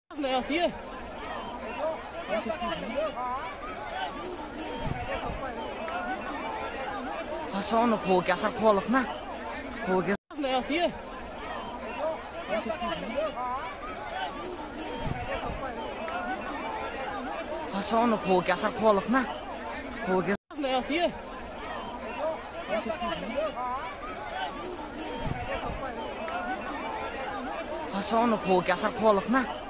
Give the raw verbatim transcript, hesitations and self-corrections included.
नहीं आती है। Hasan ko क्या सर खोल अपना हो गया नहीं आती है। Hasan ko क्या सर खोल अपना हो गया नहीं आती है। Hasan ko क्या सर खोल अपना